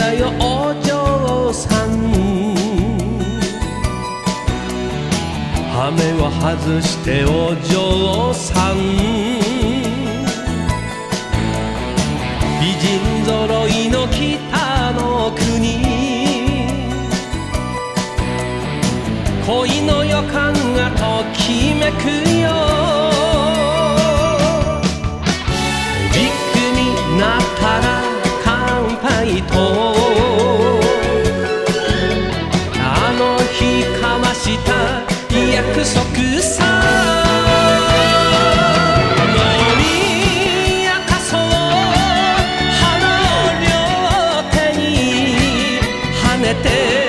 だよお嬢さん。羽目を外してお嬢さん。美人揃いの北の国。恋の予感がときめくよ。ビッグになったら乾杯と、あの日交わした約束さ。飲み明かそう花を両手に跳ねて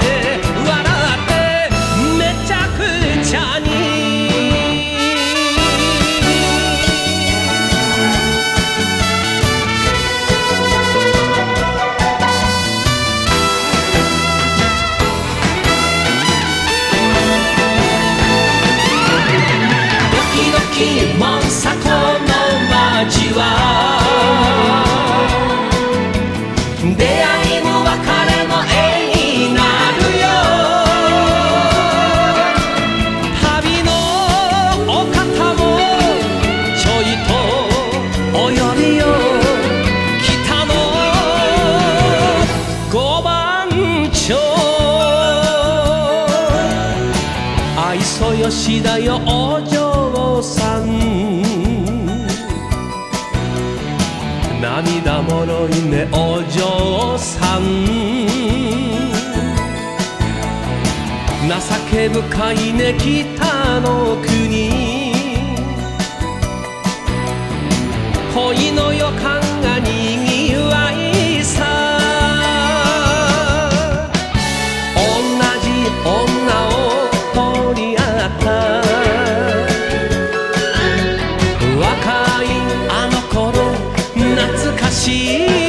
モンサコの街は出会いも別れも絵になるよ。旅のお方もちょいとお呼びよ。北の五番町愛想よしだよお嬢さん。涙もろいねお嬢さん。情け深いね北の国。恋の予感がにぎわいさ。同じ女を取り合った若いあの頃懐かしい。